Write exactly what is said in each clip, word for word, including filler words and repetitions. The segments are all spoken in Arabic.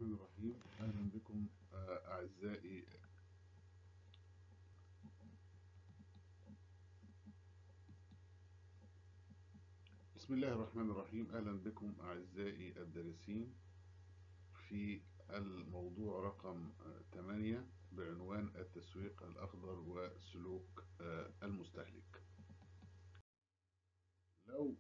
الرحمن الرحيم. أهلا بكم آه، أعزائي. بسم الله الرحمن الرحيم. أهلا بكم أعزائي الدارسين في الموضوع رقم ثمانية بعنوان التسويق الأخضر وسلوك آه، المستهلك. لو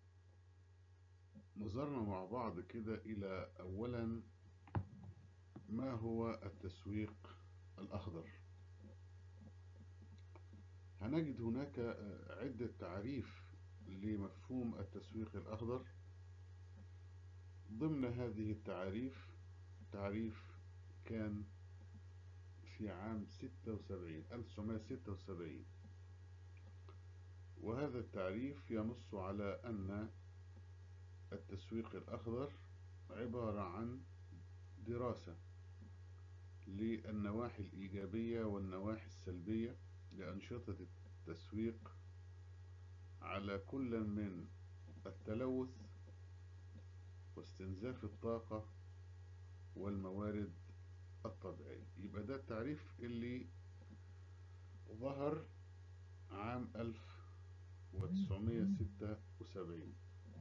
نظرنا مع بعض كده إلى أولا ما هو التسويق الأخضر، هنجد هناك آه، عدة تعريف لمفهوم التسويق الأخضر. ضمن هذه التعريف تعريف كان في عام ستة وسبعين ألف وتسعمائة وستة وسبعين، وهذا التعريف ينص على أن التسويق الأخضر عبارة عن دراسة للنواحي الإيجابية والنواحي السلبية لأنشطة التسويق على كل من التلوث واستنزاف الطاقة والموارد الطبيعية. يبقى ده التعريف اللي ظهر عام ألف وتسعمائة وستة وسبعين.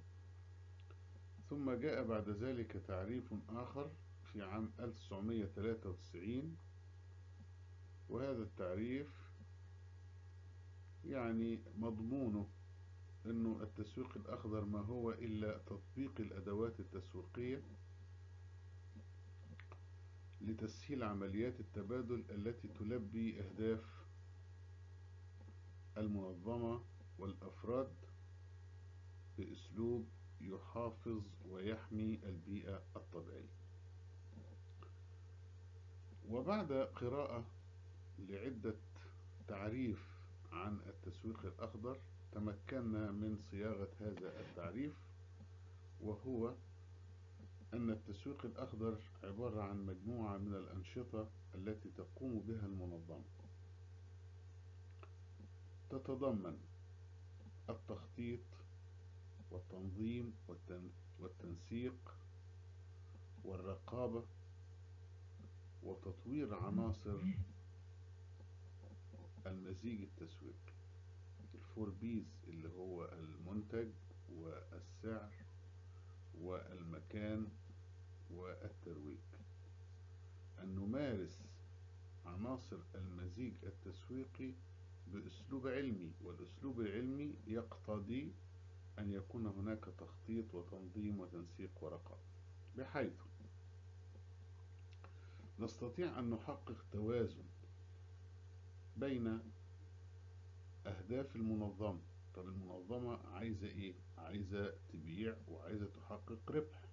ثم جاء بعد ذلك تعريف آخر في عام ألف وتسعمائة وثلاثة وتسعين، وهذا التعريف يعني مضمونه أنه التسويق الأخضر ما هو إلا تطبيق الأدوات التسويقية لتسهيل عمليات التبادل التي تلبي أهداف المنظمة والأفراد بأسلوب يحافظ ويحمي البيئة الطبيعية. وبعد قراءة لعدة تعريف عن التسويق الأخضر تمكنا من صياغة هذا التعريف، وهو أن التسويق الأخضر عبارة عن مجموعة من الأنشطة التي تقوم بها المنظمة، تتضمن التخطيط والتنظيم والتنسيق والرقابة وتطوير عناصر المزيج التسويقي، الفور بيز اللي هو المنتج والسعر والمكان والترويج. أن نمارس عناصر المزيج التسويقي بأسلوب علمي، والأسلوب العلمي يقتضي أن يكون هناك تخطيط وتنظيم وتنسيق ورقابة، بحيث نستطيع أن نحقق توازن بين أهداف المنظمة. طب المنظمة عايزة إيه؟ عايزة تبيع وعايزة تحقق ربح،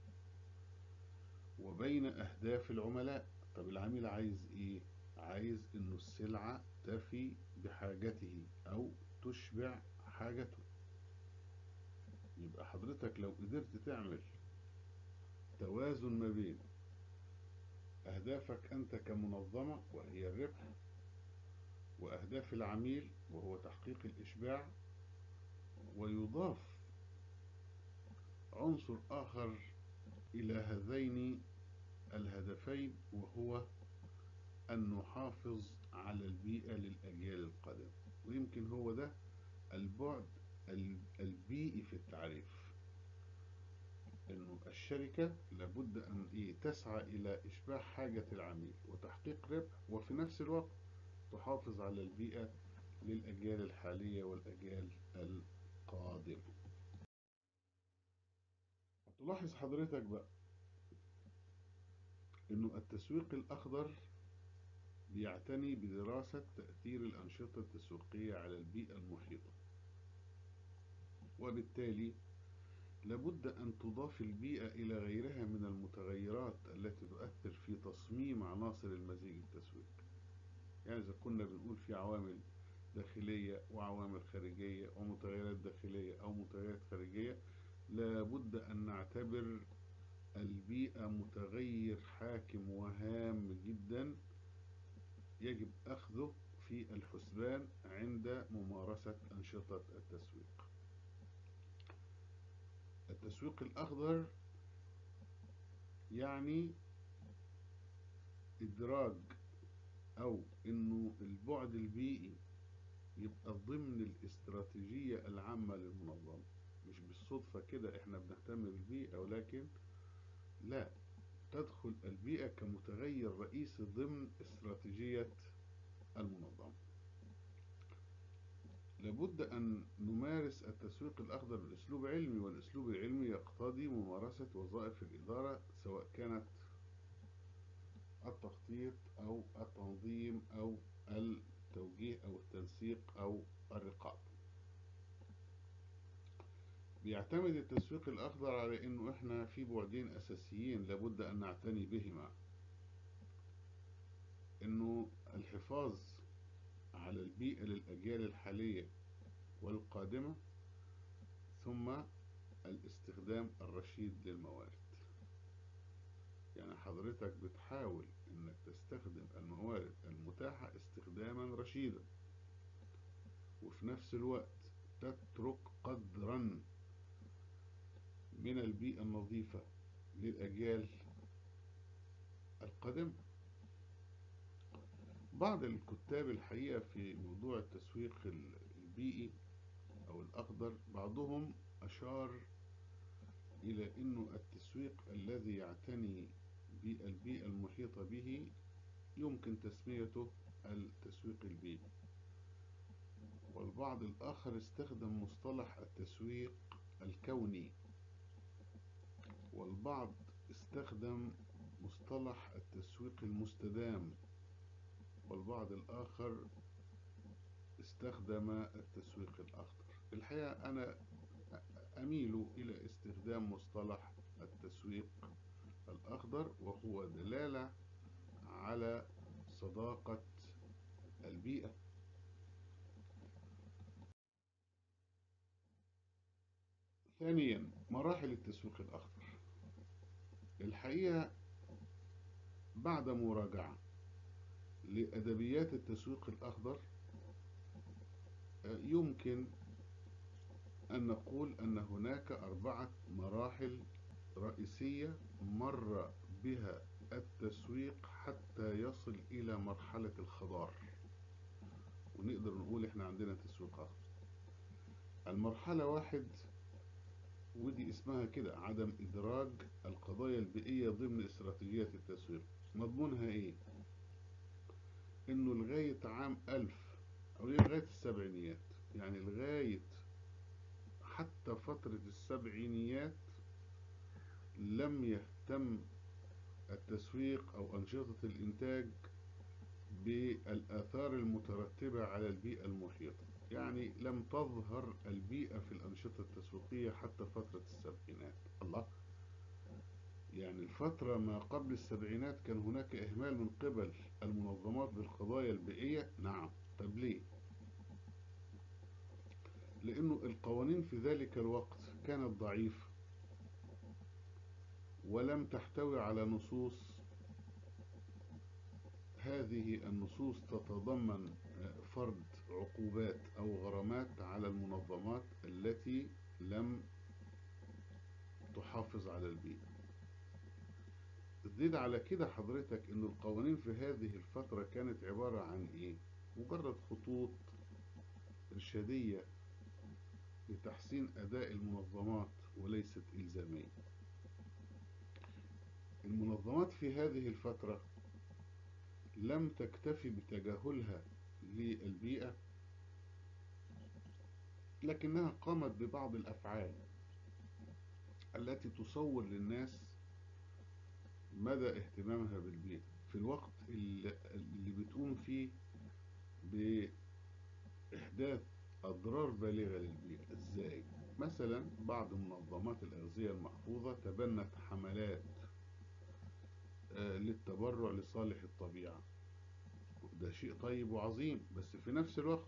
وبين أهداف العملاء. طب العميل عايز إيه؟ عايز إنه السلعة تفي بحاجته أو تشبع حاجته. يبقى حضرتك لو قدرت تعمل توازن ما بين أهدافك أنت كمنظمة وهي الربح، وأهداف العميل وهو تحقيق الإشباع، ويضاف عنصر آخر إلى هذين الهدفين، وهو أن نحافظ على البيئة للأجيال القادمة. ويمكن هو ده البعد البيئي في التعريف، إنه الشركة لابد أن إيه تسعى إلى إشباع حاجة العميل وتحقيق ربح، وفي نفس الوقت تحافظ على البيئة للأجيال الحالية والأجيال القادمة. تلاحظ حضرتك بقى إنه التسويق الأخضر بيعتني بدراسة تأثير الأنشطة التسويقية على البيئة المحيطة، وبالتالي لابد أن تضاف البيئة إلى غيرها من المتغيرات التي تؤثر في تصميم عناصر المزيج التسويقي. يعني إذا كنا بنقول في عوامل داخلية وعوامل خارجية ومتغيرات داخلية أو متغيرات خارجية، لابد أن نعتبر البيئة متغير حاكم وهام جدا يجب أخذه في الحسبان عند ممارسة أنشطة التسويق. التسويق الأخضر يعني إدراج أو إنه البعد البيئي يبقى ضمن الاستراتيجية العامة للمنظمة. مش بالصدفة كده إحنا بنهتم بالبيئة، ولكن لا، تدخل البيئة كمتغير رئيسي ضمن استراتيجية المنظمة. لابد أن نمارس التسويق الأخضر بأسلوب علمي، والأسلوب العلمي يقتضي ممارسة وظائف الإدارة، سواء كانت التخطيط أو التنظيم أو التوجيه أو التنسيق أو الرقابة. بيعتمد التسويق الأخضر على أنه إحنا في بعدين أساسيين لابد أن نعتني بهما، أنه الحفاظ على البيئة للأجيال الحالية والقادمة، ثم الاستخدام الرشيد للموارد. يعني حضرتك بتحاول انك تستخدم الموارد المتاحة استخداما رشيدا، وفي نفس الوقت تترك قدرا من البيئة النظيفة للأجيال القادمة. بعض الكتاب الحقيقة في موضوع التسويق البيئي أو الأخضر، بعضهم أشار إلى أنه التسويق الذي يعتني بالبيئة المحيطة به يمكن تسميته التسويق البيئي، والبعض الآخر استخدم مصطلح التسويق الكوني، والبعض استخدم مصطلح التسويق المستدام، والبعض الآخر استخدم التسويق الأخضر. الحقيقة أنا أميل إلى استخدام مصطلح التسويق الأخضر، وهو دلالة على صداقة البيئة. ثانيا، مراحل التسويق الأخضر. الحقيقة بعد مراجعة لأدبيات التسويق الأخضر يمكن أن نقول أن هناك أربعة مراحل رئيسية مر بها التسويق حتى يصل إلى مرحلة الخضار، ونقدر نقول إحنا عندنا تسويق أخضر. المرحلة واحد، ودي اسمها كده، عدم إدراج القضايا البيئية ضمن استراتيجية التسويق. مضمونها إيه؟ إنه لغاية عام ألف أو لغاية السبعينيات، يعني لغاية حتى فترة السبعينيات، لم يهتم التسويق أو أنشطة الإنتاج بالآثار المترتبة على البيئة المحيطة. يعني لم تظهر البيئة في الأنشطة التسويقية حتى فترة السبعينات. الله، يعني الفترة ما قبل السبعينات كان هناك إهمال من قبل المنظمات بالقضايا البيئية؟ نعم. طب ليه؟ لأنه القوانين في ذلك الوقت كانت ضعيفة، ولم تحتوي على نصوص. هذه النصوص تتضمن فرض عقوبات أو غرامات على المنظمات التي لم تحافظ على البيئة. زيد على كده حضرتك إن القوانين في هذه الفترة كانت عبارة عن إيه؟ مجرد خطوط إرشادية لتحسين أداء المنظمات وليست إلزامية. المنظمات في هذه الفترة لم تكتفي بتجاهلها للبيئة، لكنها قامت ببعض الأفعال التي تصور للناس مدى اهتمامها بالبيئة في الوقت اللي بتقوم فيه بإحداث أضرار بالغة للبيئة. إزاي؟ مثلا بعض منظمات الأغذية المحفوظة تبنت حملات للتبرع لصالح الطبيعة، ده شيء طيب وعظيم، بس في نفس الوقت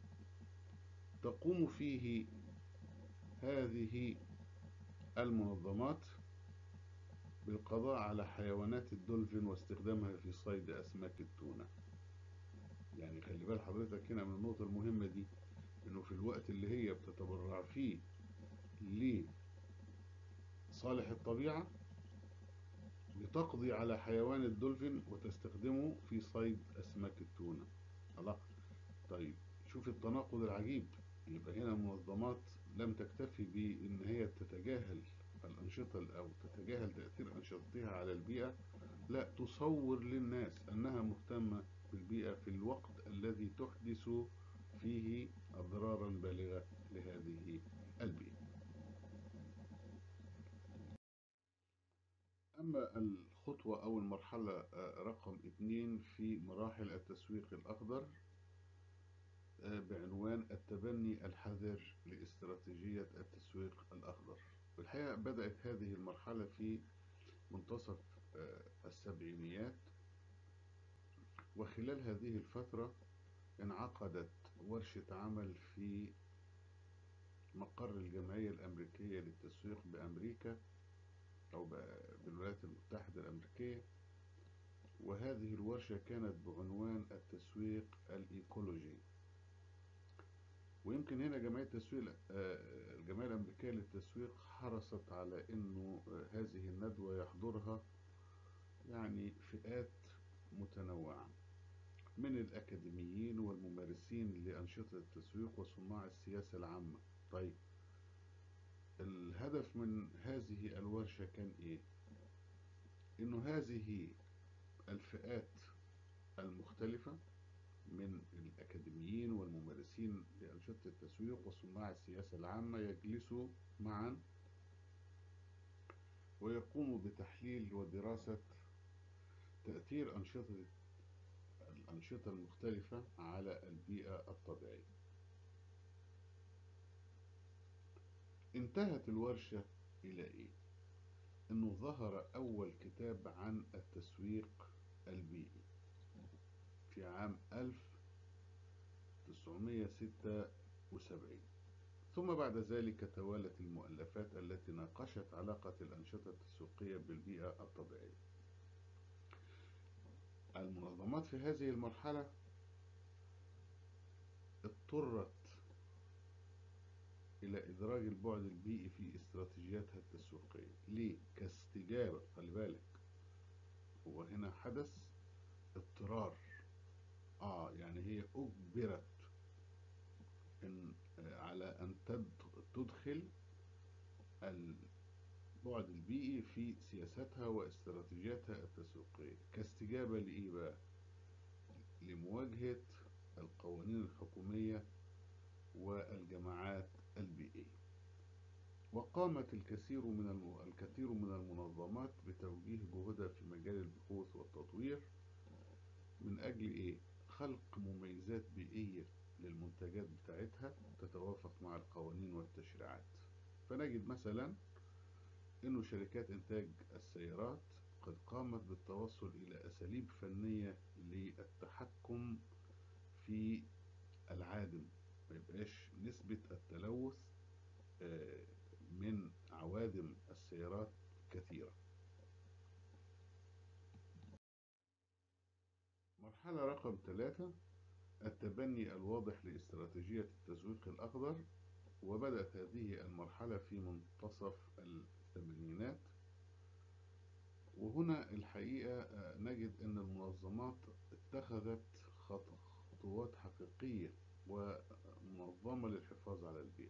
تقوم فيه هذه المنظمات بالقضاء على حيوانات الدولفين واستخدامها في صيد أسماك التونة. يعني خلي بال حضرتك هنا من النقطة المهمة دي، إنه في الوقت اللي هي بتتبرع فيه لصالح الطبيعة بتقضي على حيوان الدولفين وتستخدمه في صيد أسماك التونة. الله. طيب، شوف التناقض العجيب. يبقى هنا المنظمات لم تكتفي بأن هي تتجاهل الأنشطة أو تتجاهل تأثير أنشطتها على البيئة، لا، تصور للناس أنها مهتمة بالبيئة في الوقت الذي تحدث فيه أضرارا بالغة لهذه البيئة. أما الخطوة أو المرحلة آه، رقم اثنين في مراحل التسويق الأخضر، آه، بعنوان التبني الحذر لاستراتيجية التسويق الأخضر. بالحقيقة بدأت هذه المرحلة في منتصف آه، السبعينيات، وخلال هذه الفترة انعقدت ورشة عمل في مقر الجمعية الأمريكية للتسويق بأمريكا أو بالولايات المتحدة الأمريكية. وهذه الورشة كانت بعنوان التسويق الإيكولوجي. ويمكن هنا جمعية التسويق آه، الجمعية الأمريكية للتسويق حرصت على أنه آه، هذه الندوة يحضرها يعني فئات متنوعة من الأكاديميين والممارسين لأنشطة التسويق وصناع السياسة العامة. طيب، الهدف من هذه الورشة كان إيه؟ إنه هذه الفئات المختلفة من الأكاديميين والممارسين لأنشطة التسويق وصناع السياسة العامة يجلسوا معا ويقوموا بتحليل ودراسة تأثير أنشطة الأنشطة المختلفة على البيئة الطبيعية. انتهت الورشة إلى إيه؟ إنه ظهر أول كتاب عن التسويق البيئي في عام ألف وتسعمائة وستة وسبعين. ثم بعد ذلك توالت المؤلفات التي ناقشت علاقة الأنشطة التسويقية بالبيئة الطبيعية. المنظمات في هذه المرحلة اضطرت إلى إدراج البعد البيئي في استراتيجياتها التسويقية. ليه؟ كاستجابة، خلي بالك، هو هنا حدث اضطرار. آه يعني هي أجبرت إن آه، على أن تدخل البعد البيئي في سياستها واستراتيجياتها التسويقية. كاستجابة لإيه بقى؟ لمواجهة القوانين الحكومية والجماعات البيئية. وقامت الكثير من الم... الكثير من المنظمات بتوجيه جهودها في مجال البحوث والتطوير من أجل إيه؟ خلق مميزات بيئية للمنتجات بتاعتها تتوافق مع القوانين والتشريعات. فنجد مثلا إنه شركات إنتاج السيارات قد قامت بالتوصل إلى أساليب فنية للتحكم في العادم، ما يبقاش نسبة التلوث آه، من عوادم السيارات كثيرة. مرحلة رقم ثلاثة، التبني الواضح لاستراتيجية التسويق الأخضر. وبدأت هذه المرحلة في منتصف الثمانينات. وهنا الحقيقة آه، نجد أن المنظمات اتخذت خطوات حقيقية ومنظمة للحفاظ على البيئة.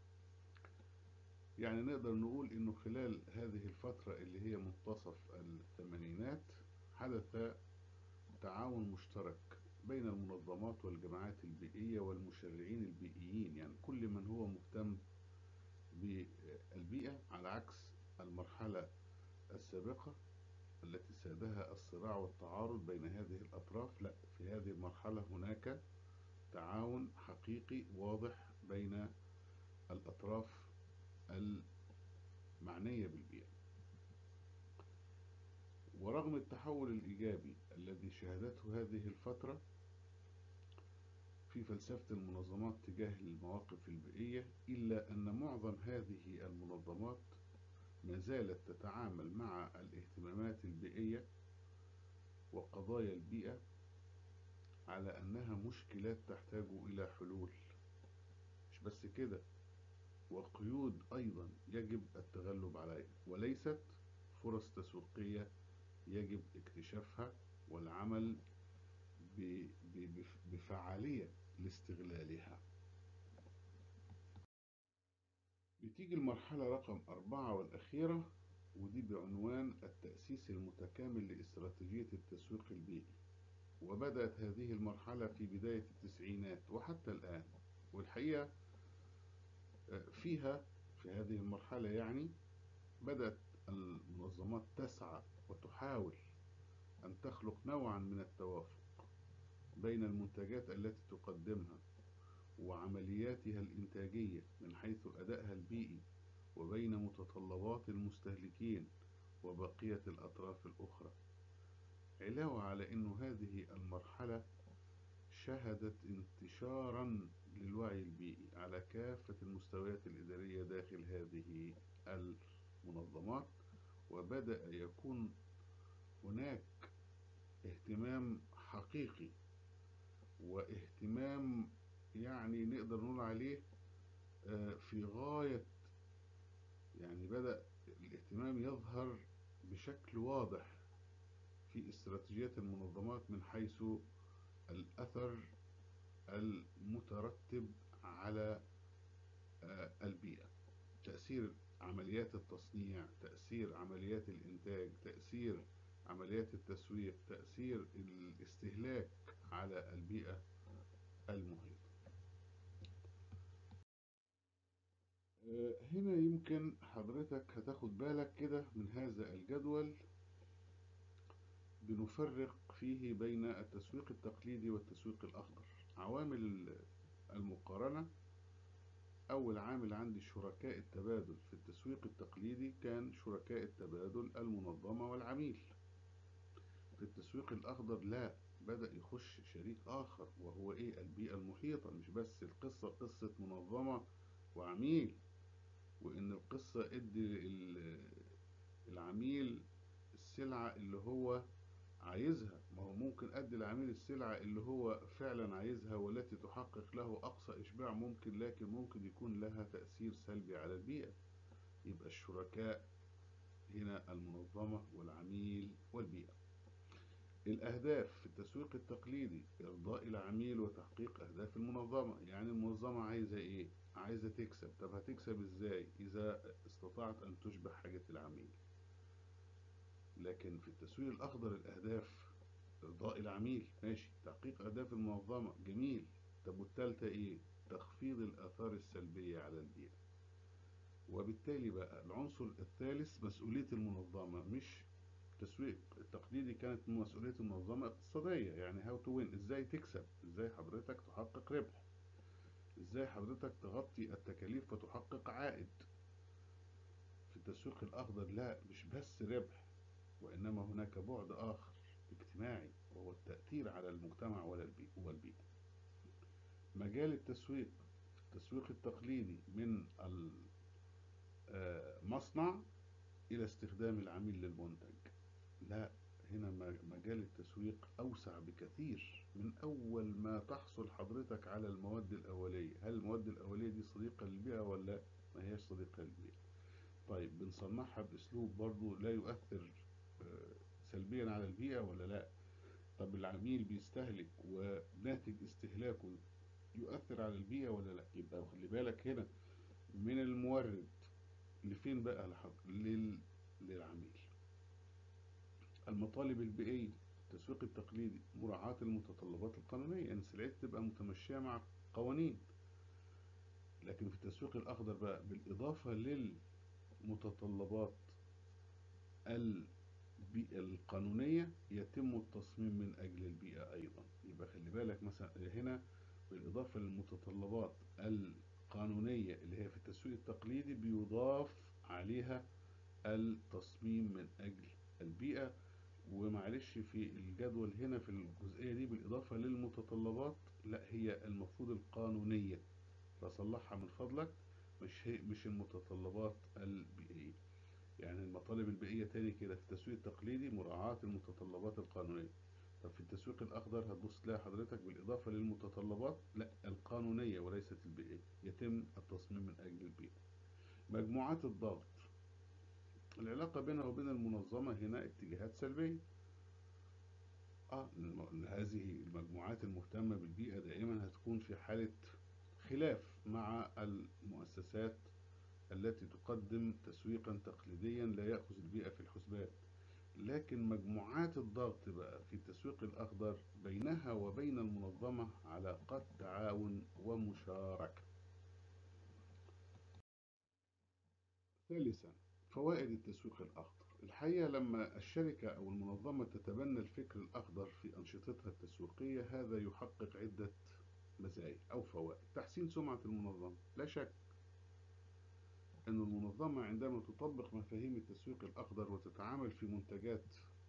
يعني نقدر نقول أنه خلال هذه الفترة اللي هي منتصف الثمانينات حدث تعاون مشترك بين المنظمات والجماعات البيئية والمشرعين البيئيين، يعني كل من هو مهتم بالبيئة، على عكس المرحلة السابقة التي سادها الصراع والتعارض بين هذه الأطراف. لا، في هذه المرحلة هناك تعاون حقيقي واضح بين الأطراف المعنية بالبيئة. ورغم التحول الإيجابي الذي شهدته هذه الفترة في فلسفة المنظمات تجاه المواقف البيئية، إلا أن معظم هذه المنظمات ما زالت تتعامل مع الاهتمامات البيئية وقضايا البيئة على أنها مشكلات تحتاج إلى حلول، مش بس كده، وقيود أيضا يجب التغلب عليها، وليست فرص تسويقية يجب اكتشافها والعمل بفعالية لاستغلالها. بتيجي المرحلة رقم أربعة والأخيرة، ودي بعنوان التأسيس المتكامل لاستراتيجية التسويق البيئي. وبدأت هذه المرحلة في بداية التسعينات وحتى الآن. والحقيقة فيها في هذه المرحلة يعني بدأت المنظمات تسعى وتحاول أن تخلق نوعا من التوافق بين المنتجات التي تقدمها وعملياتها الإنتاجية من حيث أدائها البيئي، وبين متطلبات المستهلكين وبقية الأطراف الأخرى. علاوة على أن هذه المرحلة شهدت انتشارا للوعي البيئي على كافة المستويات الإدارية داخل هذه المنظمات، وبدأ يكون هناك اهتمام حقيقي واهتمام يعني نقدر نقول عليه في غاية، يعني بدأ الاهتمام يظهر بشكل واضح في استراتيجيات المنظمات من حيث الأثر المترتب على البيئة، تأثير عمليات التصنيع، تأثير عمليات الإنتاج، تأثير عمليات التسويق، تأثير الاستهلاك على البيئة المحيطة. هنا يمكن حضرتك هتاخد بالك كده من هذا الجدول، بنفرق فيه بين التسويق التقليدي والتسويق الأخضر. عوامل المقارنة: أول عامل عندي شركاء التبادل. في التسويق التقليدي كان شركاء التبادل المنظمة والعميل. في التسويق الأخضر لا، بدأ يخش شريك آخر، وهو إيه؟ البيئة المحيطة. مش بس القصة قصة منظمة وعميل، وإن القصة إدي العميل السلعة اللي هو عايزها. ما هو ممكن أدي العميل السلعة اللي هو فعلا عايزها والتي تحقق له أقصى إشباع ممكن، لكن ممكن يكون لها تأثير سلبي على البيئة. يبقى الشركاء هنا المنظمة والعميل والبيئة. الأهداف في التسويق التقليدي: إرضاء العميل وتحقيق أهداف المنظمة. يعني المنظمة عايزة إيه؟ عايزة تكسب. طب هتكسب إزاي؟ إذا استطاعت أن تشبع حاجة العميل. لكن في التسويق الأخضر الأهداف إرضاء العميل، ماشي، تحقيق أهداف المنظمة، جميل. طب والتالتة إيه؟ تخفيض الآثار السلبية على البيئة. وبالتالي بقى العنصر الثالث مسؤولية المنظمة. مش التسويق التقليدي كانت مسؤولية المنظمة اقتصادية، يعني هاو تو وين، ازاي تكسب، ازاي حضرتك تحقق ربح، ازاي حضرتك تغطي التكاليف وتحقق عائد. في التسويق الأخضر لا، مش بس ربح، وإنما هناك بعد آخر اجتماعي، وهو التأثير على المجتمع والبيئة. مجال التسويق في التسويق التقليدي من المصنع إلى استخدام العميل للمنتج. لا، هنا مجال التسويق أوسع بكثير. من أول ما تحصل حضرتك على المواد الأولية، هل المواد الأولية دي صديقة للبيئة ولا ما هيش صديقة للبيئة؟ طيب بنصنعها بأسلوب برضو لا يؤثر سلبيا على البيئة ولا لا؟ طب العميل بيستهلك وناتج استهلاكه يؤثر على البيئة ولا لا؟ يبقى خلي بالك هنا من المورد لفين بقى لحظ لل... للعميل. المطالب البيئية: التسويق التقليدي مراعاة المتطلبات القانونية، يعني يعني سلعتي تبقى متمشية مع قوانين. لكن في التسويق الأخضر بقى بالإضافة للمتطلبات القانونية يتم التصميم من أجل البيئة أيضا. يبقى خلي بالك مثلا هنا بالإضافة للمتطلبات القانونية اللي هي في التسويق التقليدي بيضاف عليها التصميم من أجل البيئة. ومعلش في الجدول هنا في الجزئية دي بالإضافة للمتطلبات، لا، هي المفروض القانونية، فصلحها من فضلك، مش هي مش المتطلبات البيئية. يعني المطالب البيئية تاني كده في التسويق التقليدي مراعاة المتطلبات القانونية. طب في التسويق الأخضر هتبص تلاقي حضرتك بالإضافة للمتطلبات لا القانونية وليست البيئية يتم التصميم من أجل البيئة. مجموعات الضغط: العلاقة بينها وبين المنظمة هنا اتجاهات سلبية. اه الم- هذه المجموعات المهتمة بالبيئة دائما هتكون في حالة خلاف مع المؤسسات التي تقدم تسويقا تقليديا لا يأخذ البيئة في الحسبان. لكن مجموعات الضغط بقى في التسويق الأخضر بينها وبين المنظمة علاقات تعاون ومشاركة. ثالثا، فوائد التسويق الأخضر. الحقيقة لما الشركة أو المنظمة تتبنى الفكر الأخضر في أنشطتها التسويقية هذا يحقق عدة مزايا أو فوائد. تحسين سمعة المنظمة. لا شك أن المنظمة عندما تطبق مفاهيم التسويق الأخضر وتتعامل في منتجات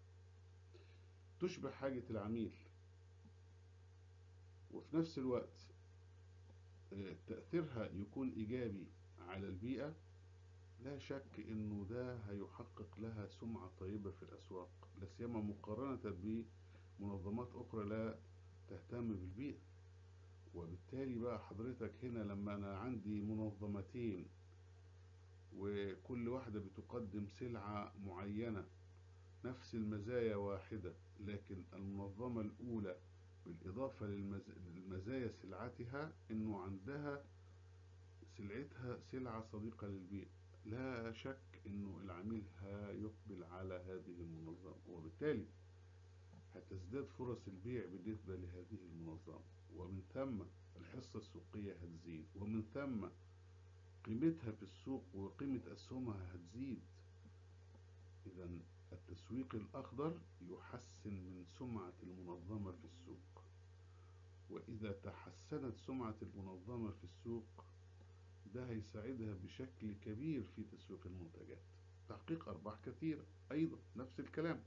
تشبه حاجة العميل، وفي نفس الوقت آه، تأثيرها يكون إيجابي على البيئة، لا شك أنه ده هيحقق لها سمعة طيبة في الأسواق، لا سيما مقارنة بمنظمات أخرى لا تهتم بالبيئة. وبالتالي بقى حضرتك هنا لما أنا عندي منظمتين وكل واحدة بتقدم سلعة معينة نفس المزايا واحدة، لكن المنظمة الأولى بالإضافة للمزايا سلعتها إنه عندها سلعتها سلعة صديقة للبيئة، لا شك إنه العميل هيقبل على هذه المنظمة، وبالتالي هتزداد فرص البيع بالنسبة لهذه المنظمة، ومن ثم الحصة السوقية هتزيد، ومن ثم قيمتها في السوق وقيمة أسهمها هتزيد. إذا التسويق الأخضر يحسن من سمعة المنظمة في السوق، وإذا تحسنت سمعة المنظمة في السوق ده هيساعدها بشكل كبير في تسويق المنتجات، تحقيق أرباح كثيرة. أيضا نفس الكلام،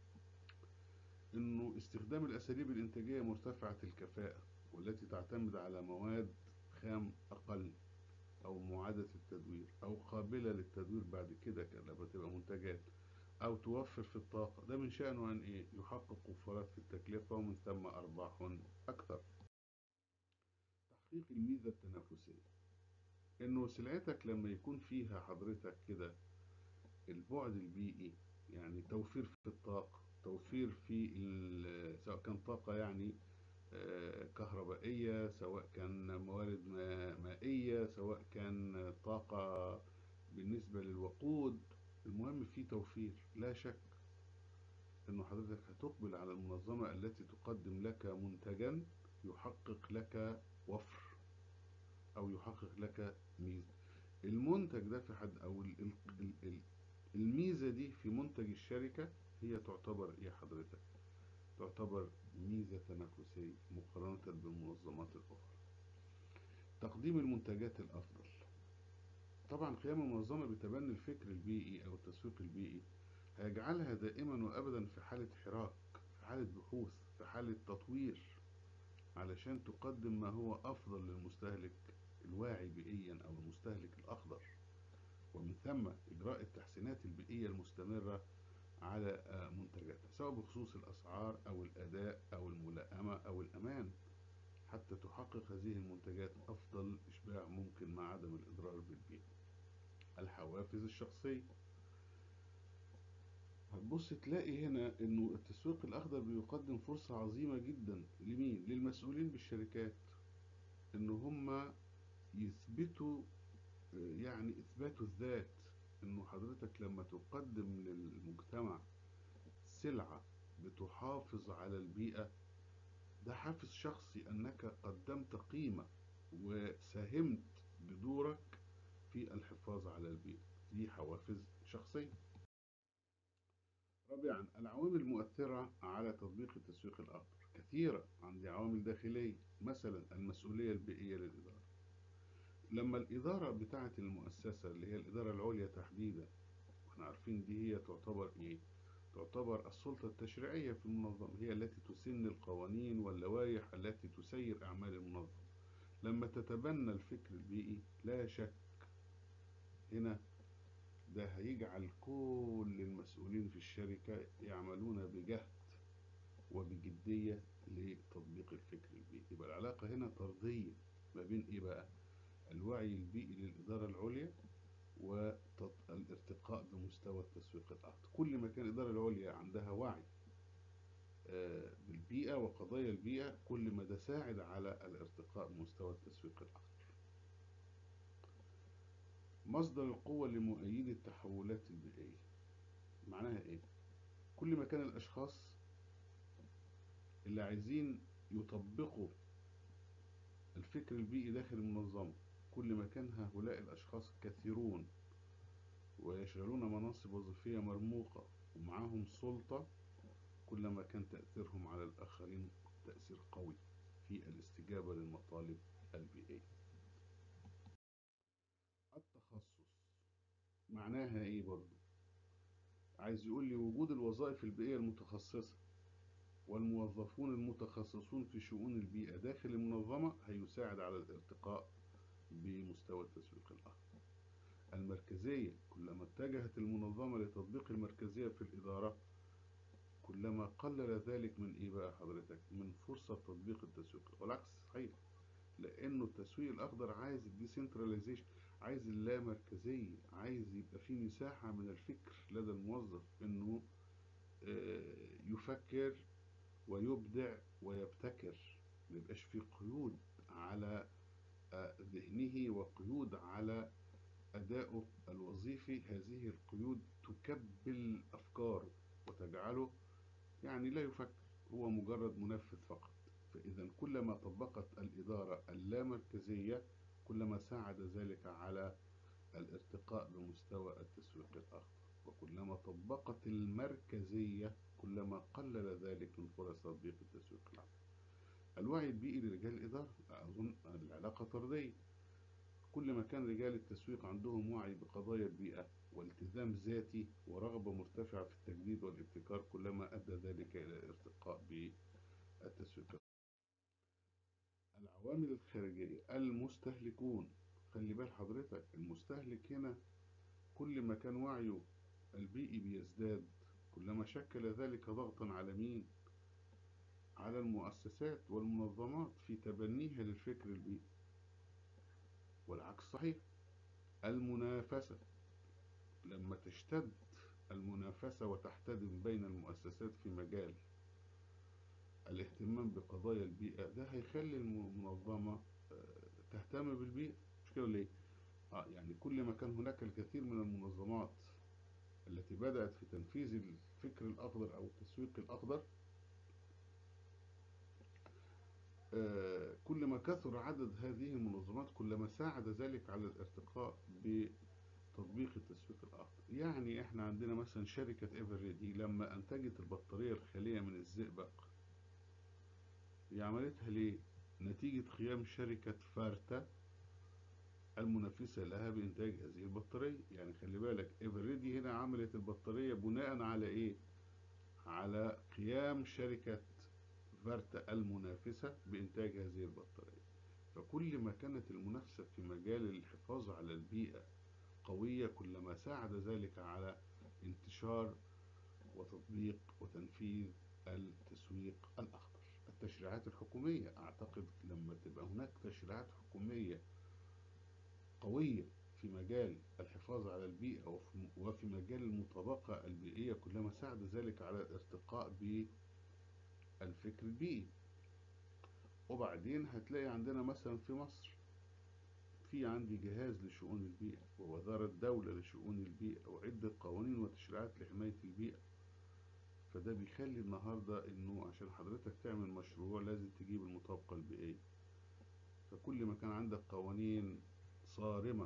إنه استخدام الأساليب الإنتاجية مرتفعة الكفاءة والتي تعتمد على مواد خام أقل أو معادة التدوير أو قابلة للتدوير بعد كده لما تبقى منتجات، أو توفر في الطاقة، ده من شأنه أن إيه؟ يحقق وفرات في التكلفة ومن ثم أرباح أكثر. تحقيق الميزة التنافسية، إنه سلعتك لما يكون فيها حضرتك كده البعد البيئي، يعني توفير في الطاقة، توفير في ال- سواء كان طاقة يعني آه، كهربائية، سواء كان موارد ما- مائية، سواء كان طاقة بالنسبة للوقود، المهم في توفير. لا شك انه حضرتك هتقبل على المنظمة التي تقدم لك منتجا يحقق لك وفر او يحقق لك ميزة. المنتج ده في حد او ال- ال- ال- ال- الميزة دي في منتج الشركة هي تعتبر ايه حضرتك؟ تعتبر ميزة تنافسية مقارنة بالمنظمات الأخرى. تقديم المنتجات الأفضل. طبعا قيام المنظمة بتبني الفكر البيئي أو التسويق البيئي هيجعلها دائما وأبدا في حالة حراك، في حالة بحوث، في حالة تطوير، علشان تقدم ما هو أفضل للمستهلك الواعي بيئيا أو المستهلك الأخضر، ومن ثم إجراء التحسينات البيئية المستمرة على آه، منتجاتها، سواء بخصوص الأسعار أو الأداء أو الملائمة أو الأمان، حتى تحقق هذه المنتجات أفضل إشباع ممكن مع عدم الإضرار بالبيئة. الحوافز الشخصية. هتبص تلاقي هنا إنه التسويق الأخضر بيقدم فرصة عظيمة جدا لمين؟ للمسؤولين بالشركات، إن هم يثبتوا آه، يعني إثبات الذات، إنه حضرتك لما تقدم للمجتمع سلعة بتحافظ على البيئة ده حافز شخصي أنك قدمت قيمة وساهمت بدورك في الحفاظ على البيئة، دي حوافز شخصية. رابعا، العوامل المؤثرة على تطبيق التسويق الأخضر كثيرة. عندي عوامل داخلية، مثلا المسؤولية البيئية للإدارة. لما الإدارة بتاعة المؤسسة اللي هي الإدارة العليا تحديدا، واحنا عارفين دي هي تعتبر إيه؟ تعتبر السلطة التشريعية في المنظمة، هي التي تسن القوانين واللوائح التي تسير أعمال المنظمة. لما تتبنى الفكر البيئي لا شك هنا ده هيجعل كل المسؤولين في الشركة يعملون بجهد وبجدية لتطبيق الفكر البيئي. يبقى العلاقة هنا طردية ما بين إيه بقى؟ الوعي البيئي للإدارة العليا والارتقاء بمستوى التسويق الأخضر. كل ما كان الإدارة العليا عندها وعي آه، بالبيئة وقضايا البيئة، كل ما ده ساعد على الارتقاء بمستوى التسويق الأخضر. مصدر القوة لمؤيدي التحولات البيئية معناها إيه؟ كل ما كان الأشخاص اللي عايزين يطبقوا الفكر البيئي داخل المنظمة، كل ما كان هؤلاء الأشخاص كثيرون ويشغلون مناصب وظيفية مرموقة ومعاهم سلطة، كلما كان تأثيرهم على الآخرين تأثير قوي في الاستجابة للمطالب البيئية. التخصص معناها إيه برضو؟ عايز يقول لي وجود الوظائف البيئية المتخصصة والموظفون المتخصصون في شؤون البيئة داخل المنظمة هيساعد على الارتقاء بمستوى التسويق الأخضر. المركزية، كلما اتجهت المنظمة لتطبيق المركزية في الإدارة، كلما قلل ذلك من إيه بقى حضرتك؟ من فرصة تطبيق التسويق، والعكس صحيح، لأنه التسويق الأخضر عايز الديسنتراليزيشن، عايز اللامركزية، عايز يبقى في مساحة من الفكر لدى الموظف إنه يفكر ويبدع ويبتكر، ما يبقاش في قيود على ذهنه وقيود على أدائه الوظيفي. هذه القيود تكبل أفكاره وتجعله يعني لا يفكر، هو مجرد منفذ فقط. فإذا كلما طبقت الإدارة اللامركزية، كلما ساعد ذلك على الارتقاء بمستوى التسويق الأخضر، وكلما طبقت المركزية كلما قلل ذلك من فرص تطبيق التسويق الأخضر. الوعي البيئي لرجال الإدارة، أظن العلاقة طردية. كل ما كان رجال التسويق عندهم وعي بقضايا البيئة والتزام ذاتي ورغبة مرتفعة في التجديد والابتكار، كلما أدى ذلك إلى الارتقاء بالتسويق. العوامل الخارجية، المستهلكون. خلي بال حضرتك، المستهلك هنا كل ما كان وعيه البيئي بيزداد، كلما شكل ذلك ضغطا على مين؟ على المؤسسات والمنظمات في تبنيها للفكر البيئي. والعكس صحيح. المنافسة، لما تشتد المنافسة وتحتدم بين المؤسسات في مجال الاهتمام بقضايا البيئة، ده هيخلي المنظمة تهتم بالبيئة. مش كده ليه؟ آه يعني كل ما كان هناك الكثير من المنظمات التي بدأت في تنفيذ الفكر الأخضر أو التسويق الأخضر، آه كل ما كثر عدد هذه المنظمات كلما ساعد ذلك على الارتقاء بتطبيق التسويق الأخضر. يعني احنا عندنا مثلا شركة ايفريدي لما أنتجت البطارية الخالية من الزئبق، هي عملتها ليه؟ نتيجة قيام شركة فارتا المنافسة لها بإنتاج هذه البطارية. يعني خلي بالك، ايفريدي هنا عملت البطارية بناء على إيه؟ على قيام شركة فارتا المنافسة بإنتاج هذه البطارية. فكل ما كانت المنافسة في مجال الحفاظ على البيئة قوية، كلما ساعد ذلك على انتشار وتطبيق وتنفيذ التسويق الأخضر. التشريعات الحكومية، أعتقد لما تبقى هناك تشريعات حكومية قوية في مجال الحفاظ على البيئة وفي مجال المطابقة البيئية، كلما ساعد ذلك على الارتقاء بالفكر البيئي. وبعدين هتلاقي عندنا مثلا في مصر في عندي جهاز لشؤون البيئة ووزارة دولة لشؤون البيئة وعدة قوانين وتشريعات لحماية البيئة. فده بيخلي النهاردة انه عشان حضرتك تعمل مشروع لازم تجيب المطابقة البيئية. فكل ما كان عندك قوانين صارمة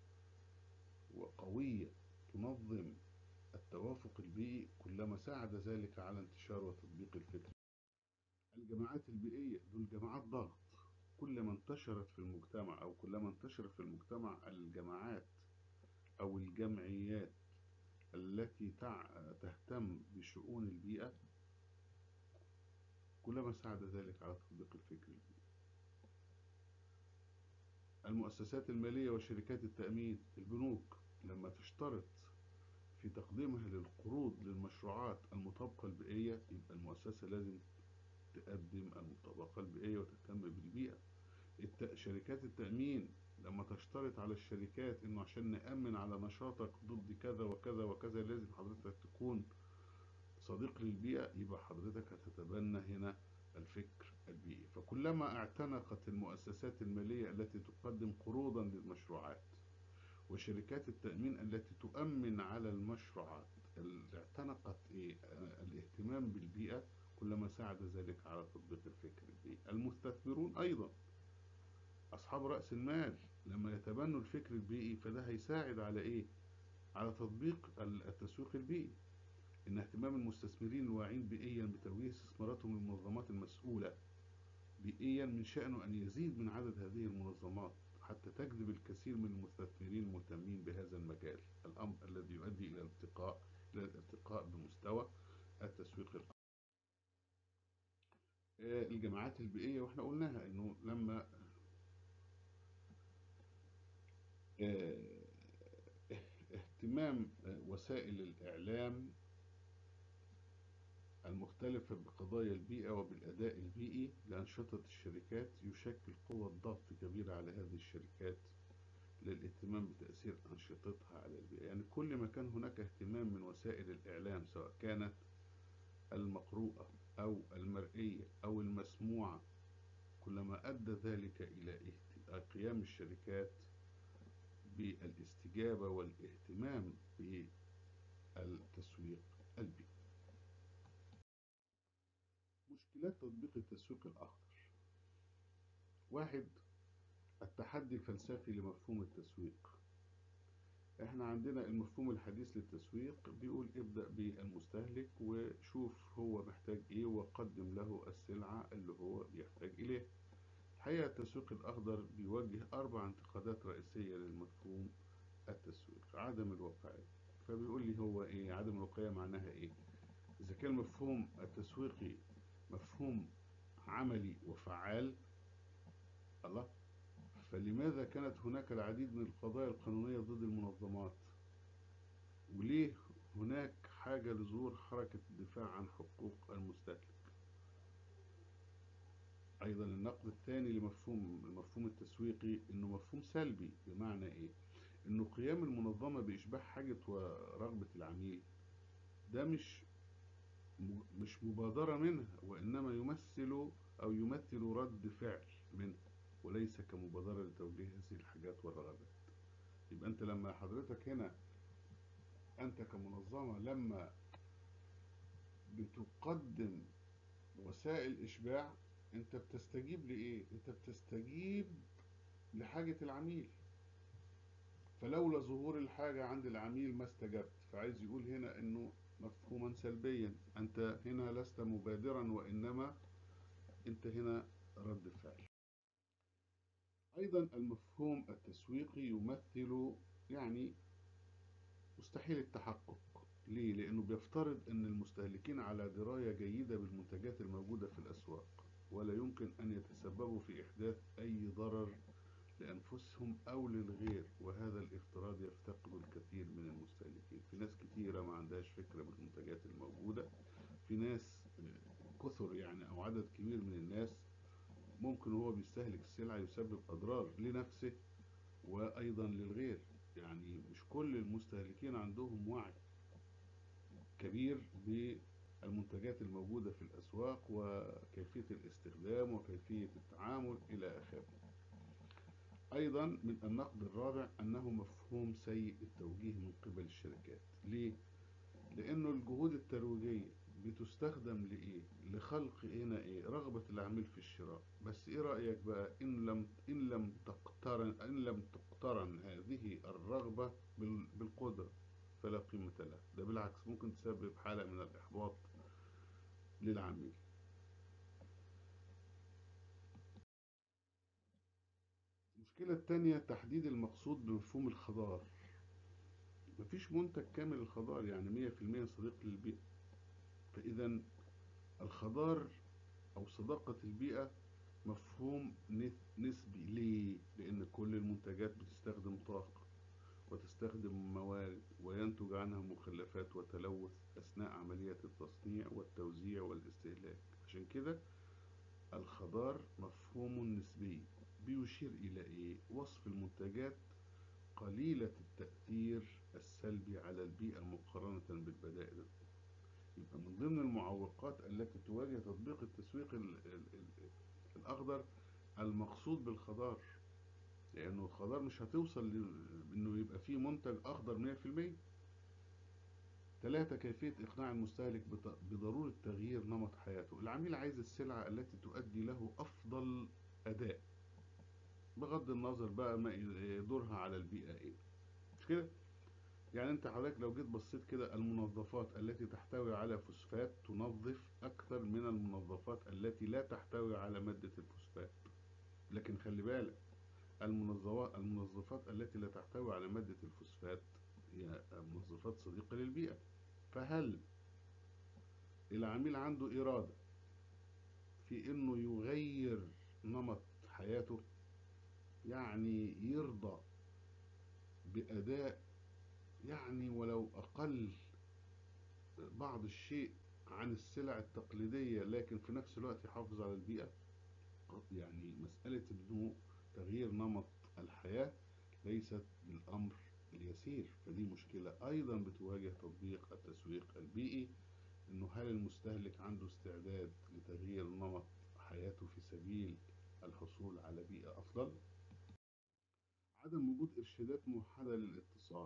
وقوية تنظم التوافق البيئي، كلما ساعد ذلك على انتشار وتطبيق الفكر. الجماعات البيئية دول جماعات ضغط. كلما انتشرت في المجتمع أو كلما انتشر في المجتمع الجماعات أو الجمعيات التي تهتم بشؤون البيئة، كلما ساعد ذلك على تطبيق الفكر البيئي. المؤسسات المالية وشركات التأمين، البنوك لما تشترط في تقديمها للقروض للمشروعات المطابقة البيئية، يبقى المؤسسة لازم تقدم المطابقة البيئية وتهتم بالبيئة. شركات التأمين لما تشترط على الشركات إنه عشان نأمن على نشاطك ضد كذا وكذا وكذا لازم حضرتك تكون صديق للبيئة، يبقى حضرتك هتتبنى هنا الفكر البيئي. فكلما اعتنقت المؤسسات المالية التي تقدم قروضا للمشروعات وشركات التأمين التي تؤمن على المشروعات اللي اعتنقت إيه؟ آه، الاهتمام بالبيئة، كلما ساعد ذلك على تطبيق الفكر البيئي. المستثمرون أيضا أصحاب رأس المال لما يتبنوا الفكر البيئي فده هيساعد على إيه؟ على تطبيق التسويق البيئي. إن اهتمام المستثمرين الواعين بيئيا بتوجيه استثماراتهم للمنظمات المسؤولة بيئيا من شأنه أن يزيد من عدد هذه المنظمات حتى تجذب الكثير من المستثمرين المهتمين بهذا المجال، الأمر الذي يؤدي إلى الارتقاء إلى الارتقاء بمستوى التسويق الأفضل. الجماعات البيئية واحنا قلناها إنه لما آه، اهتمام آه، وسائل الإعلام المختلفة بقضايا البيئة وبالأداء البيئي لأنشطة الشركات يشكل قوة ضغط كبيرة على هذه الشركات للاهتمام بتأثير أنشطتها على البيئة. يعني كل ما كان هناك اهتمام من وسائل الإعلام سواء كانت المقروءة أو المرئية أو المسموعة، كلما أدى ذلك إلى قيام الشركات بالاستجابة والاهتمام بالتسويق البيئي. مشكلات تطبيق التسويق الأخضر: واحد، التحدي الفلسفي لمفهوم التسويق. احنا عندنا المفهوم الحديث للتسويق بيقول ابدأ بالمستهلك وشوف هو محتاج ايه وقدم له السلعة اللي هو بيحتاج اليه. الحقيقة التسويق الأخضر بيوجه أربع انتقادات رئيسية للمفهوم التسويق. عدم الواقعية، فبيقول لي هو ايه عدم الواقعية؟ معناها ايه؟ إذا كان المفهوم التسويقي مفهوم عملي وفعال، الله، فلماذا كانت هناك العديد من القضايا القانونية ضد المنظمات؟ وليه هناك حاجة لظهور حركة الدفاع عن حقوق المستهلك؟ أيضا النقد الثاني لمفهوم المفهوم التسويقي إنه مفهوم سلبي. بمعنى إيه؟ إنه قيام المنظمة بإشباع حاجة ورغبة العميل ده مش مش مبادرة منها، وإنما يمثل أو يمثل رد فعل منها وليس كمبادرة لتوجيه هذه الحاجات والرغبات. يبقى أنت لما حضرتك هنا أنت كمنظمة لما بتقدم وسائل إشباع، أنت بتستجيب لإيه؟ أنت بتستجيب لحاجة العميل، فلولا ظهور الحاجة عند العميل ما استجبت. فعايز يقول هنا إنه مفهوما سلبيا، أنت هنا لست مبادرا وإنما أنت هنا رد فعل. أيضا المفهوم التسويقي يمثل يعني مستحيل التحقق. ليه؟ لأنه بيفترض أن المستهلكين على دراية جيدة بالمنتجات الموجودة في الأسواق ولا يمكن أن يتسببوا في إحداث أي ضرر لأنفسهم أو للغير، وهذا الافتراض يفتقد الكثير من المستهلكين. في ناس كثيرة ما عندهاش فكرة بالمنتجات الموجودة، في ناس كثر يعني أو عدد كبير من الناس ممكن هو بيستهلك السلعة يسبب أضرار لنفسه وأيضا للغير. يعني مش كل المستهلكين عندهم وعي كبير بالمنتجات الموجودة في الأسواق وكيفية الاستخدام وكيفية التعامل إلى آخره. أيضا من النقد الرابع أنه مفهوم سيء التوجيه من قبل الشركات. ليه؟ لأنه الجهود الترويجية بتستخدم لإيه؟ لخلق هنا إيه؟ رغبة العميل في الشراء. بس إيه رأيك بقى إن لم إن لم تقترن إن لم تقترن هذه الرغبة بالقدرة فلا قيمة لها. ده بالعكس ممكن تسبب حالة من الإحباط للعميل. المشكلة الثانية تحديد المقصود بمفهوم الخضار. مفيش منتج كامل الخضار يعني مية في المية صديق للبيئة. فإذا الخضار أو صداقة البيئة مفهوم نسبي. ليه؟ لأن كل المنتجات بتستخدم طاقة وتستخدم موارد وينتج عنها مخلفات وتلوث أثناء عملية التصنيع والتوزيع والاستهلاك. عشان كده الخضار مفهوم نسبي بيشير إلى إيه؟ وصف المنتجات قليلة التأثير السلبي على البيئة مقارنة بالبدائل الأخرى. يبقى من ضمن المعوقات التي تواجه تطبيق التسويق ال ال ال الأخضر المقصود بالخضار، لأنه الخضار مش هتوصل لأنه يبقى فيه منتج أخضر مية في المية. ثلاثة، كيفية إقناع المستهلك بضرورة تغيير نمط حياته. العميل عايز السلعة التي تؤدي له أفضل أداء بغض النظر بقى ما دورها على البيئة إيه، مش كده؟ يعني أنت حضرتك لو جيت بصيت كده، المنظفات التي تحتوي على فوسفات تنظف أكثر من المنظفات التي لا تحتوي على مادة الفوسفات. لكن خلي بالك، المنظفات المنظفات التي لا تحتوي على مادة الفوسفات هي منظفات صديقة للبيئة. فهل العميل عنده إرادة في إنه يغير نمط حياته؟ يعني يرضى بأداء يعني ولو أقل بعض الشيء عن السلع التقليدية، لكن في نفس الوقت يحافظ على البيئة؟ يعني مسألة إنه تغيير نمط الحياة ليست بالأمر اليسير. فدي مشكلة أيضا بتواجه تطبيق التسويق البيئي، إنه هل المستهلك عنده استعداد لتغيير نمط حياته في سبيل الحصول على بيئة أفضل؟ عدم وجود إرشادات موحدة للاتصال.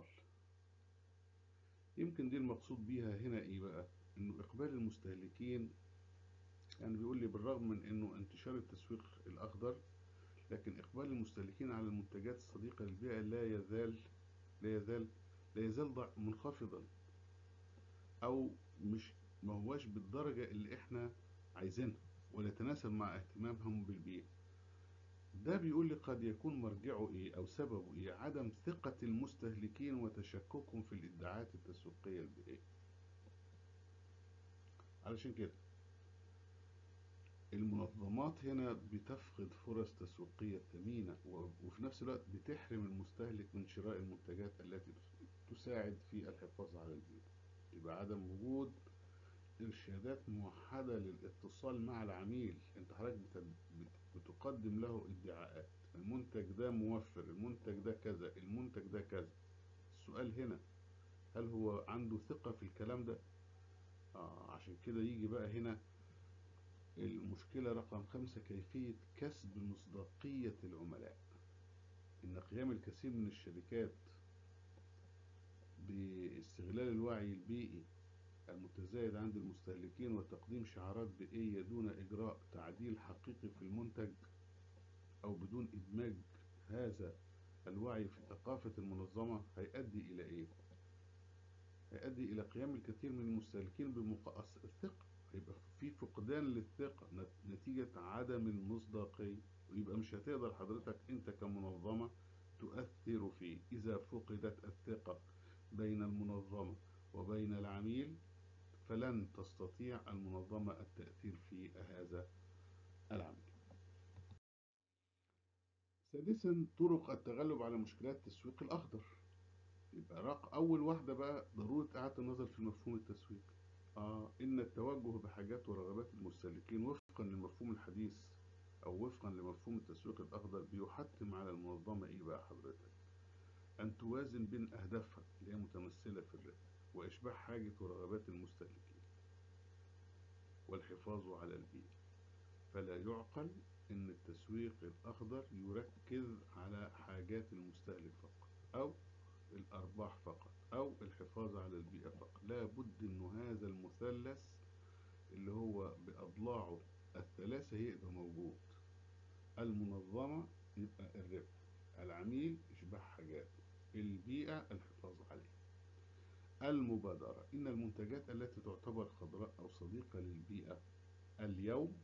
يمكن دي المقصود بيها هنا إيه بقى؟ إنه إقبال المستهلكين، يعني بيقول لي بالرغم من إنه انتشار التسويق الأخضر، لكن إقبال المستهلكين على المنتجات الصديقة للبيئة لا يزال لا يزال لا يزال منخفضا، أو مش ما هواش بالدرجة اللي إحنا عايزينها ولا يتناسب مع اهتمامهم بالبيئة. ده بيقول لي قد يكون مرجعه إيه أو سببه إيه؟ عدم ثقة المستهلكين وتشككهم في الإدعاءات التسويقية البيئية. علشان كده المنظمات هنا بتفقد فرص تسويقية ثمينة، وفي نفس الوقت بتحرم المستهلك من شراء المنتجات التي تساعد في الحفاظ على البيئة. يبقى عدم وجود إرشادات موحدة للاتصال مع العميل. أنت حضرتك بتقدم له ادعاءات، المنتج ده موفر، المنتج ده كذا، المنتج ده كذا. السؤال هنا، هل هو عنده ثقة في الكلام ده؟ آه عشان كده يجي بقى هنا المشكلة رقم خمسة، كيفية كسب مصداقية العملاء. إن قيام الكثير من الشركات باستغلال الوعي البيئي المتزايد عند المستهلكين وتقديم شعارات بيئية دون إجراء تعديل حقيقي في المنتج، أو بدون إدماج هذا الوعي في ثقافة المنظمة، هيؤدي إلى إيه؟ هيؤدي إلى قيام الكثير من المستهلكين بمقاس الثقة. هيبقى في فقدان للثقة نتيجة عدم المصداقية، ويبقى مش هتقدر حضرتك أنت كمنظمة تؤثر فيه. إذا فقدت الثقة بين المنظمة وبين العميل، فلن تستطيع المنظمة التأثير في هذا العمل. سادسا، طرق التغلب على مشكلات التسويق الأخضر. يبقى رق أول واحدة بقى ضرورة إعادة النظر في مفهوم التسويق. آه إن التوجه بحاجات ورغبات المستهلكين وفقا للمفهوم الحديث أو وفقا لمفهوم التسويق الأخضر بيحتم على المنظمة إيه بقى حضرتك؟ أن توازن بين أهدافها اللي هي متمثلة في الربح وإشباع حاجة ورغبات المستهلكين والحفاظ على البيئة. فلا يعقل أن التسويق الأخضر يركز على حاجات المستهلك فقط، أو الأرباح فقط، أو الحفاظ على البيئة فقط. لا بد أن هذا المثلث اللي هو بأضلاعه الثلاثة يبقى موجود. المنظمة يبقى الربح، العميل إشباع حاجاته، البيئة الحفاظ عليها. المبادرة، إن المنتجات التي تعتبر خضراء أو صديقة للبيئة اليوم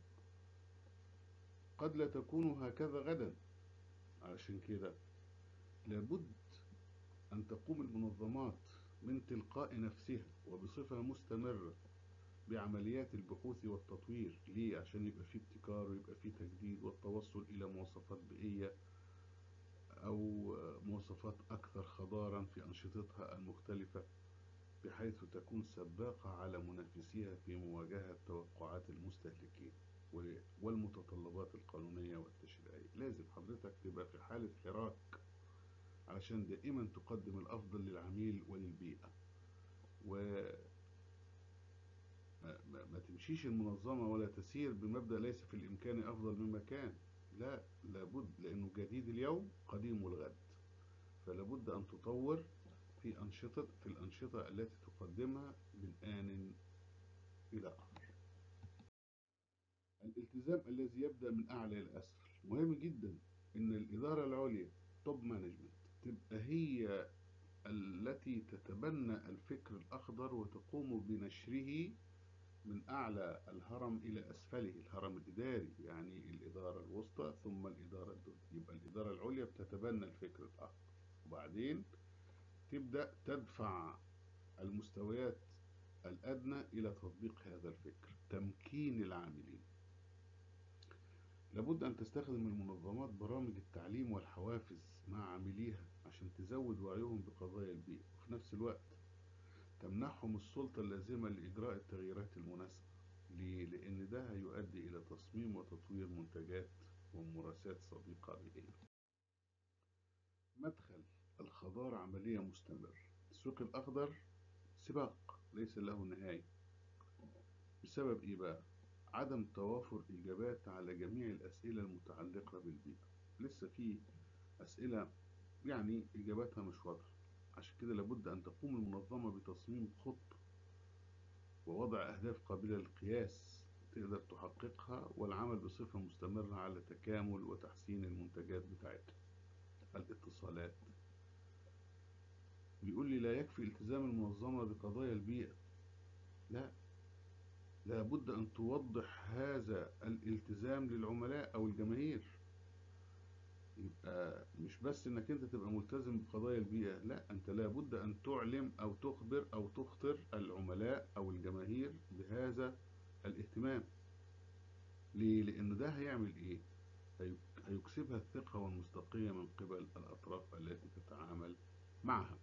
قد لا تكون هكذا غدا. علشان كده لابد أن تقوم المنظمات من تلقاء نفسها وبصفة مستمرة بعمليات البحوث والتطوير. ليه؟ عشان يبقى فيه ابتكار ويبقى فيه تجديد والتوصل إلى مواصفات بيئية أو مواصفات أكثر خضارا في أنشطتها المختلفة، بحيث تكون سباقة على منافسيها في مواجهة توقعات المستهلكين والمتطلبات القانونية والتشريعية. لازم حضرتك حضرتك تبقى في حالة حراك علشان دائما تقدم الأفضل للعميل وللبيئة. وما ما ما تمشيش المنظمة ولا تسير بمبدأ ليس في الإمكان أفضل مما كان. لا، لابد، لأنه جديد اليوم قديم الغد. فلابد أن تطور في أنشطة في الأنشطة التي تقدمها من آن إلى آخر. الالتزام الذي يبدأ من أعلى إلى أسفل مهم جدا. إن الإدارة العليا توب مانجمنت تبقى هي التي تتبنى الفكر الأخضر وتقوم بنشره من أعلى الهرم إلى أسفله، الهرم الإداري، يعني الإدارة الوسطى ثم الإدارة الدولية. يبقى الإدارة العليا بتتبنى الفكر الأخضر، وبعدين تبدأ تدفع المستويات الأدنى إلى تطبيق هذا الفكر. تمكين العاملين. لابد أن تستخدم المنظمات برامج التعليم والحوافز مع عامليها عشان تزود وعيهم بقضايا البيئة، وفي نفس الوقت تمنحهم السلطة اللازمة لإجراء التغييرات المناسبة. ليه؟ لأن ده هيؤدي إلى تصميم وتطوير منتجات وممارسات صديقة بيئية. مدخل الخضار عملية مستمرة. السوق الأخضر سباق ليس له نهاية. بسبب إيه بقى؟ عدم توافر إجابات على جميع الأسئلة المتعلقة بالبيئة. لسه في أسئلة يعني إجاباتها مش واضحة. عشان كده لابد أن تقوم المنظمة بتصميم خطة ووضع أهداف قابلة للقياس تقدر تحققها، والعمل بصفة مستمرة على تكامل وتحسين المنتجات بتاعتها. الاتصالات. بيقول لي لا يكفي التزام المنظمة بقضايا البيئة، لا، لابد أن توضح هذا الالتزام للعملاء أو الجماهير. يبقى مش بس انك انت تبقى ملتزم بقضايا البيئة، لا، انت لابد ان تعلم او تخبر او تخطر العملاء او الجماهير بهذا الاهتمام. ليه؟ لان ده هيعمل ايه؟ هيكسبها الثقة والمصداقية من قبل الاطراف التي تتعامل معها.